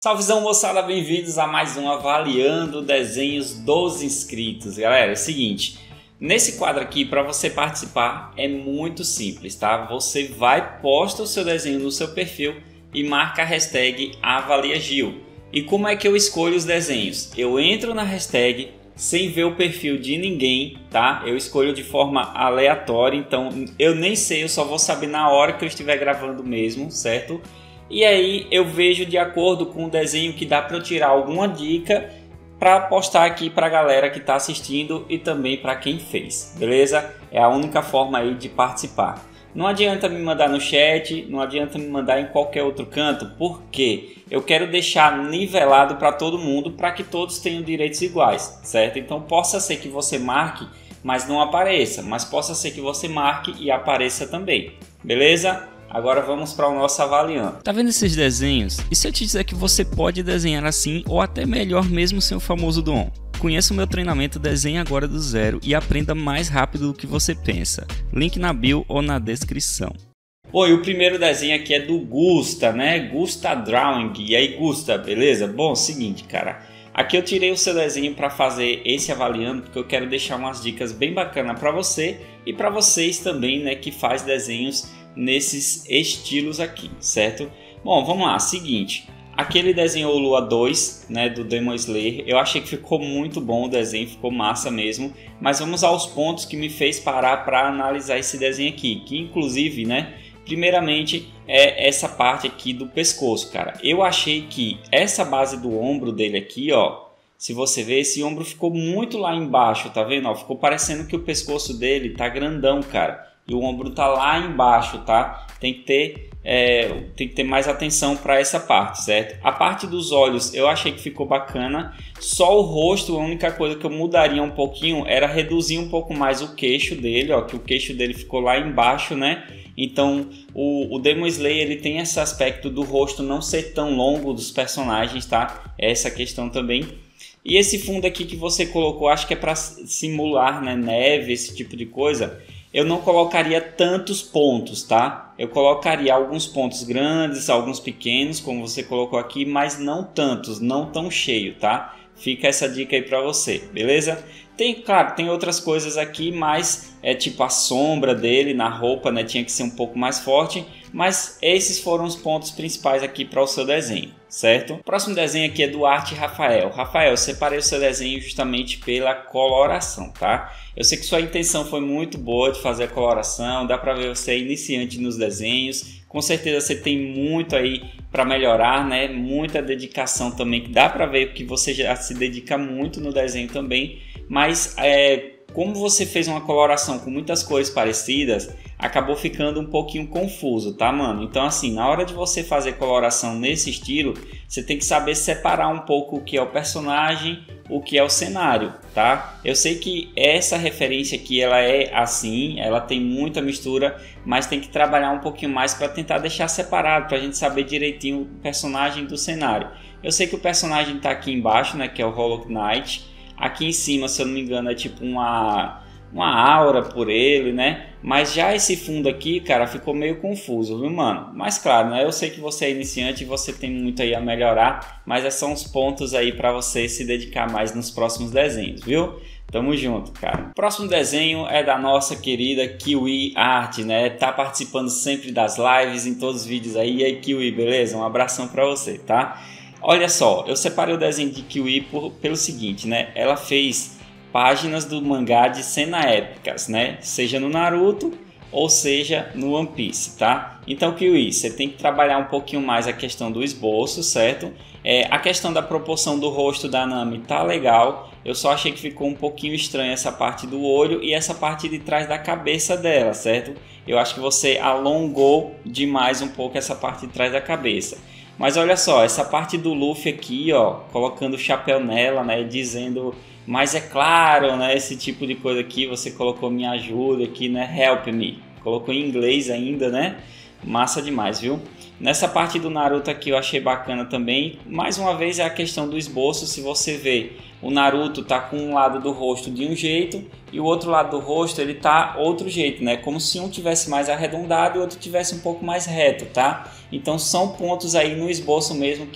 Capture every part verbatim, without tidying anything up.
Salvezão, moçada, bem-vindos a mais um Avaliando Desenhos dos Inscritos. Galera, é o seguinte, nesse quadro aqui, para você participar, é muito simples, tá? Você vai, posta o seu desenho no seu perfil e marca a hashtag AvaliaGil. E como é que eu escolho os desenhos? Eu entro na hashtag sem ver o perfil de ninguém, tá? Eu escolho de forma aleatória, então eu nem sei, eu só vou saber na hora que eu estiver gravando mesmo, certo? E aí eu vejo de acordo com o desenho que dá para eu tirar alguma dica para postar aqui para a galera que está assistindo e também para quem fez, beleza? É a única forma aí de participar. Não adianta me mandar no chat, não adianta me mandar em qualquer outro canto, porque eu quero deixar nivelado para todo mundo, para que todos tenham direitos iguais, certo? Então possa ser que você marque, mas não apareça, mas possa ser que você marque e apareça também, beleza? Agora vamos para o nosso avaliando. Tá vendo esses desenhos? E se eu te dizer que você pode desenhar assim ou até melhor mesmo sem o famoso dom? Conheça o meu treinamento Desenhe Agora do Zero e aprenda mais rápido do que você pensa. Link na bio ou na descrição. Bom, e o primeiro desenho aqui é do Gusta, né? Gusta Drawing. E aí, Gusta, beleza? Bom, seguinte, cara. Aqui eu tirei o seu desenho para fazer esse avaliando, porque eu quero deixar umas dicas bem bacanas para você e para vocês também, né, que faz desenhos nesses estilos aqui, certo? Bom, vamos lá, seguinte, aqui ele desenhou o Lua dois, né, do Demon Slayer. Eu achei que ficou muito bom o desenho, ficou massa mesmo, mas vamos aos pontos que me fez parar para analisar esse desenho aqui, que inclusive, né, primeiramente é essa parte aqui do pescoço, cara. Eu achei que essa base do ombro dele aqui, ó, se você ver, esse ombro ficou muito lá embaixo, tá vendo? Ó, ficou parecendo que o pescoço dele tá grandão, cara. E o ombro tá lá embaixo, tá? Tem que ter, é, tem que ter mais atenção para essa parte, certo? A parte dos olhos eu achei que ficou bacana. Só o rosto, a única coisa que eu mudaria um pouquinho era reduzir um pouco mais o queixo dele, ó, que o queixo dele ficou lá embaixo, né? Então o, o Demon Slayer ele tem esse aspecto do rosto não ser tão longo dos personagens, tá? Essa questão também. E esse fundo aqui que você colocou, acho que é para simular, né, neve, esse tipo de coisa. Eu não colocaria tantos pontos, tá? Eu colocaria alguns pontos grandes, alguns pequenos, como você colocou aqui, mas não tantos, não tão cheio, tá? Fica essa dica aí para você, beleza? Tem, claro, tem outras coisas aqui, mas é tipo a sombra dele na roupa, né? Tinha que ser um pouco mais forte, mas esses foram os pontos principais aqui para o seu desenho, certo? O próximo desenho aqui é do Arte Rafael. Rafael, eu separei o seu desenho justamente pela coloração, tá? Eu sei que sua intenção foi muito boa de fazer a coloração, dá para ver você é iniciante nos desenhos, com certeza você tem muito aí para melhorar, né? Muita dedicação também, que dá para ver que você já se dedica muito no desenho também, mas é, como você fez uma coloração com muitas cores parecidas, acabou ficando um pouquinho confuso, tá, mano? Então, assim, na hora de você fazer coloração nesse estilo, você tem que saber separar um pouco o que é o personagem, o que é o cenário, tá? Eu sei que essa referência aqui, ela é assim, ela tem muita mistura, mas tem que trabalhar um pouquinho mais para tentar deixar separado, para a gente saber direitinho o personagem do cenário. Eu sei que o personagem tá aqui embaixo, né, que é o Hollow Knight. Aqui em cima, se eu não me engano, é tipo uma... uma aura por ele, né? Mas já esse fundo aqui, cara, ficou meio confuso, viu, mano? Mas claro, né? Eu sei que você é iniciante e você tem muito aí a melhorar, mas esses são os pontos aí para você se dedicar mais nos próximos desenhos, viu? Tamo junto, cara. O próximo desenho é da nossa querida Kiwi Art, né? Tá participando sempre das lives, em todos os vídeos aí. E aí, Kiwi, beleza? Um abração para você, tá? Olha só, eu separei o desenho de Kiwi por, pelo seguinte, né? Ela fez páginas do mangá de cena épicas, né? Seja no Naruto ou seja no One Piece, tá? Então, Kiwi, você tem que trabalhar um pouquinho mais a questão do esboço, certo? É, a questão da proporção do rosto da Nami tá legal. Eu só achei que ficou um pouquinho estranho essa parte do olho e essa parte de trás da cabeça dela, certo? Eu acho que você alongou demais um pouco essa parte de trás da cabeça. Mas olha só, essa parte do Luffy aqui, ó, colocando o chapéu nela, né, dizendo, mas é claro, né, esse tipo de coisa aqui, você colocou me ajuda aqui, né, help me, colocou em inglês ainda, né, massa demais, viu? Nessa parte do Naruto aqui eu achei bacana também, mais uma vez é a questão do esboço. Se você vê, o Naruto tá com um lado do rosto de um jeito e o outro lado do rosto ele tá outro jeito, né? Como se um tivesse mais arredondado e o outro tivesse um pouco mais reto, tá? Então são pontos aí no esboço mesmo que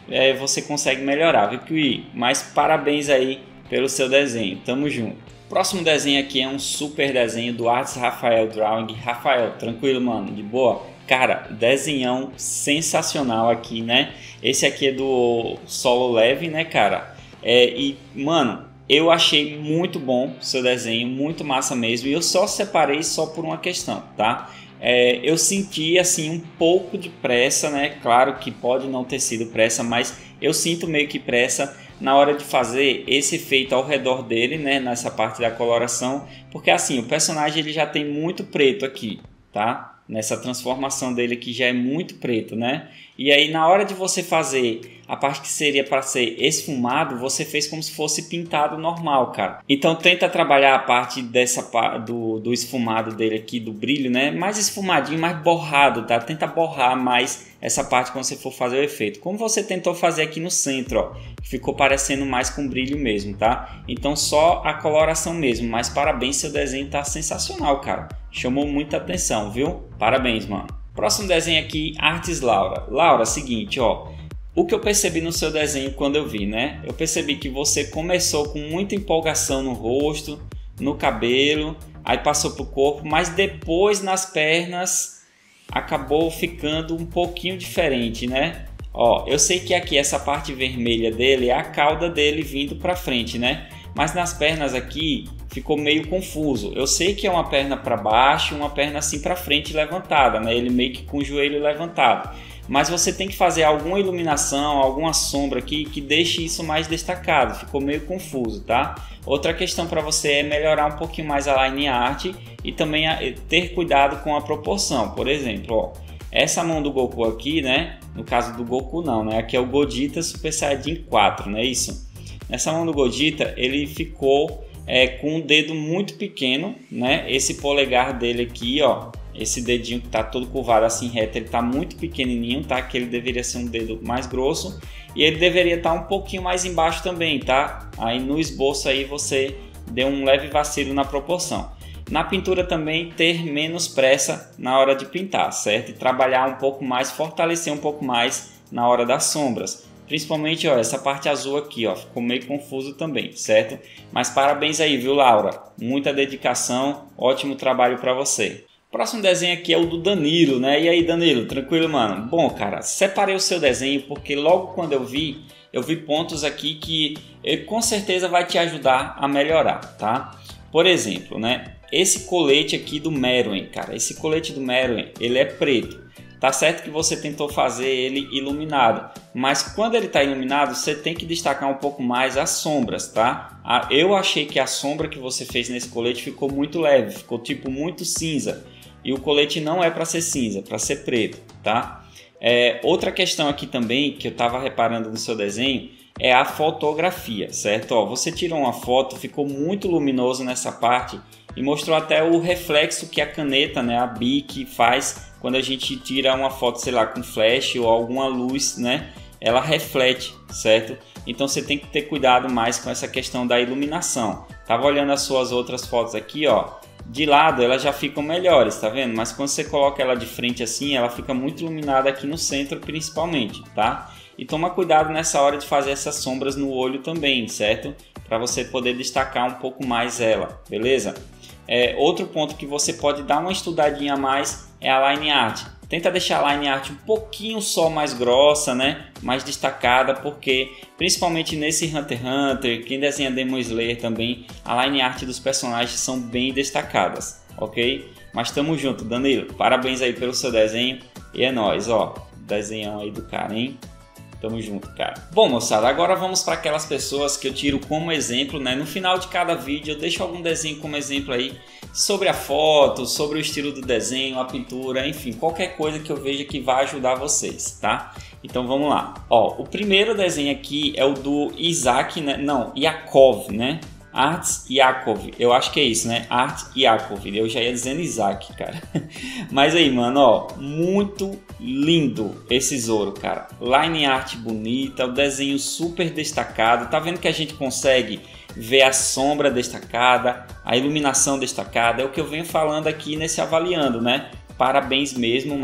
é, você consegue melhorar, viu, Kiwi? Mas parabéns aí pelo seu desenho, tamo junto. Próximo desenho aqui é um super desenho do Arts Rafael Drawing. Rafael, tranquilo, mano, de boa? Cara, desenhão sensacional aqui, né? Esse aqui é do Solo Leve, né, cara? É, e, mano, eu achei muito bom o seu desenho, muito massa mesmo. E eu só separei só por uma questão, tá? É, eu senti, assim, um pouco de pressa, né? Claro que pode não ter sido pressa, mas eu sinto meio que pressa na hora de fazer esse efeito ao redor dele, né? Nessa parte da coloração. Porque, assim, o personagem ele já tem muito preto aqui, tá? Nessa transformação dele aqui já é muito preto, né? E aí na hora de você fazer a parte que seria para ser esfumado, você fez como se fosse pintado normal, cara. Então tenta trabalhar a parte dessa do, do esfumado dele aqui, do brilho, né? Mais esfumadinho, mais borrado, tá? Tenta borrar mais essa parte quando você for fazer o efeito. Como você tentou fazer aqui no centro, ó. Ficou parecendo mais com brilho mesmo, tá? Então só a coloração mesmo. Mas parabéns, seu desenho tá sensacional, cara. Chamou muita atenção, viu? Parabéns, mano. Próximo desenho aqui, Artes Laura. Laura, seguinte, ó. O que eu percebi no seu desenho quando eu vi, né? Eu percebi que você começou com muita empolgação no rosto, no cabelo, aí passou pro corpo, mas depois nas pernas acabou ficando um pouquinho diferente, né? Ó, eu sei que aqui essa parte vermelha dele é a cauda dele vindo pra frente, né? Mas nas pernas aqui ficou meio confuso. Eu sei que é uma perna para baixo, uma perna assim para frente levantada, né? Ele meio que com o joelho levantado. Mas você tem que fazer alguma iluminação, alguma sombra aqui que deixe isso mais destacado. Ficou meio confuso, tá? Outra questão para você é melhorar um pouquinho mais a line art e também ter cuidado com a proporção. Por exemplo, ó, essa mão do Goku aqui, né? No caso do Goku não, né? Aqui é o Gogeta Super Saiyajin quatro, não é isso? Nessa mão do Gogeta ele ficou é, com um dedo muito pequeno, né? Esse polegar dele aqui, ó, esse dedinho que tá todo curvado assim reto, ele tá muito pequenininho, tá? Que ele deveria ser um dedo mais grosso e ele deveria estar um pouquinho mais embaixo também, tá? Aí no esboço aí você deu um leve vacilo na proporção. Na pintura também ter menos pressa na hora de pintar, certo? E trabalhar um pouco mais, fortalecer um pouco mais na hora das sombras. Principalmente, ó, essa parte azul aqui, ó, ficou meio confuso também, certo? Mas parabéns aí, viu, Laura? Muita dedicação, ótimo trabalho para você. Próximo desenho aqui é o do Danilo, né? E aí, Danilo, tranquilo, mano? Bom, cara, separei o seu desenho porque logo quando eu vi, eu vi pontos aqui que ele, com certeza vai te ajudar a melhorar, tá? Por exemplo, né? Esse colete aqui do Meruem, cara, esse colete do Meruem, ele é preto. Tá certo que você tentou fazer ele iluminado, mas quando ele está iluminado, você tem que destacar um pouco mais as sombras, tá? Eu achei que a sombra que você fez nesse colete ficou muito leve, ficou tipo muito cinza. E o colete não é para ser cinza, é para ser preto, tá? É, outra questão aqui também que eu estava reparando no seu desenho é a fotografia, certo? Ó, você tirou uma foto, ficou muito luminoso nessa parte e mostrou até o reflexo que a caneta, né, a Bic faz quando a gente tira uma foto, sei lá, com flash ou alguma luz, né? Ela reflete, certo? Então você tem que ter cuidado mais com essa questão da iluminação. Tava olhando as suas outras fotos aqui, ó. De lado elas já ficam melhores, tá vendo? Mas quando você coloca ela de frente assim, ela fica muito iluminada aqui no centro principalmente, tá? E toma cuidado nessa hora de fazer essas sombras no olho também, certo? Para você poder destacar um pouco mais ela, beleza? É, outro ponto que você pode dar uma estudadinha a mais é a line art. Tenta deixar a line art um pouquinho só mais grossa, né? Mais destacada, porque principalmente nesse Hunter x Hunter, quem desenha Demon Slayer também, a line art dos personagens são bem destacadas, ok? Mas tamo junto, Danilo. Parabéns aí pelo seu desenho e é nóis, ó. Desenhão aí do cara, hein? Tamo junto, cara. Bom, moçada, agora vamos para aquelas pessoas que eu tiro como exemplo, né? No final de cada vídeo eu deixo algum desenho como exemplo aí sobre a foto, sobre o estilo do desenho, a pintura, enfim, qualquer coisa que eu veja que vai ajudar vocês, tá? Então vamos lá. Ó, o primeiro desenho aqui é o do Isaac, né? Não, Yakov, né? Arts Yakov, eu acho que é isso, né? Art Yakov, eu já ia dizendo Isaac, cara. Mas aí, mano, ó, muito lindo esse Zoro, cara. Line art bonita, o desenho super destacado. Tá vendo que a gente consegue ver a sombra destacada, a iluminação destacada? É o que eu venho falando aqui nesse avaliando, né? Parabéns mesmo, mano.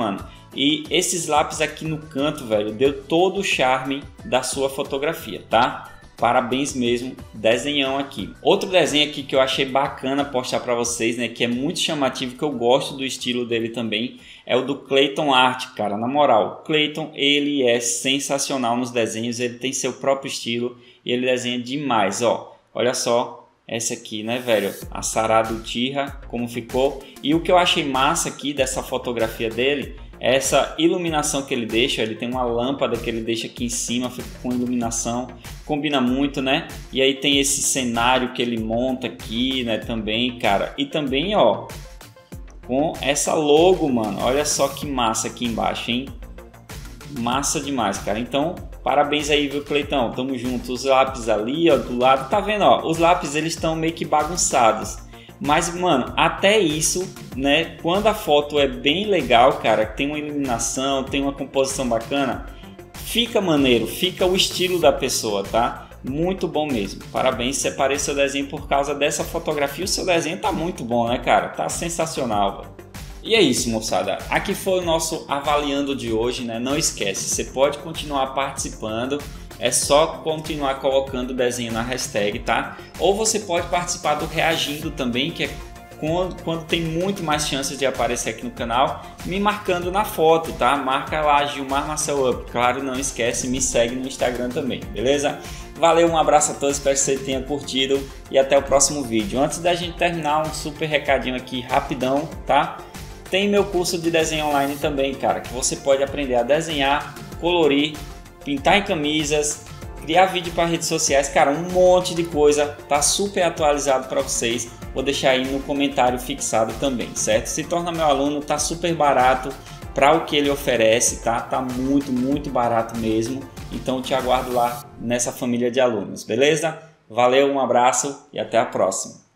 E esses lápis aqui no canto, velho, deu todo o charme da sua fotografia, tá? Parabéns mesmo, desenhão aqui. Outro desenho aqui que eu achei bacana postar para vocês, né, que é muito chamativo, que eu gosto do estilo dele também, é o do Clayton Art, cara. Na moral, Clayton, ele é sensacional nos desenhos, ele tem seu próprio estilo e ele desenha demais, ó. Olha só essa aqui, né, velho? A Sarada Uchiha, como ficou. E o que eu achei massa aqui dessa fotografia dele, essa iluminação que ele deixa, ele tem uma lâmpada que ele deixa aqui em cima, fica com iluminação, combina muito, né? E aí tem esse cenário que ele monta aqui, né, também, cara. E também, ó, com essa logo, mano, olha só que massa aqui embaixo, hein? Massa demais, cara. Então, parabéns aí, viu, Cleitão? Tamo junto. Os lápis ali, ó, do lado, tá vendo, ó? Os lápis, eles estão meio que bagunçados. Mas, mano, até isso, né, quando a foto é bem legal, cara, tem uma iluminação, tem uma composição bacana, fica maneiro, fica o estilo da pessoa, tá? Muito bom mesmo. Parabéns, separei seu desenho por causa dessa fotografia. O seu desenho tá muito bom, né, cara? Tá sensacional, velho. E é isso, moçada. Aqui foi o nosso avaliando de hoje, né? Não esquece, você pode continuar participando. É só continuar colocando o desenho na hashtag, tá? Ou você pode participar do reagindo também, que é quando, quando tem muito mais chances de aparecer aqui no canal, me marcando na foto, tá? Marca lá Gilmar Marcel Up. Claro, não esquece, me segue no Instagram também, beleza? Valeu, um abraço a todos, espero que você tenha curtido e até o próximo vídeo. Antes da gente terminar, um super recadinho aqui rapidão, tá? Tem meu curso de desenho online também, cara, que você pode aprender a desenhar, colorir, pintar em camisas, criar vídeo para redes sociais, cara, um monte de coisa, tá super atualizado para vocês. Vou deixar aí no comentário fixado também, certo? Se torna meu aluno, tá super barato para o que ele oferece, tá? Tá muito, muito barato mesmo. Então te aguardo lá nessa família de alunos, beleza? Valeu, um abraço e até a próxima.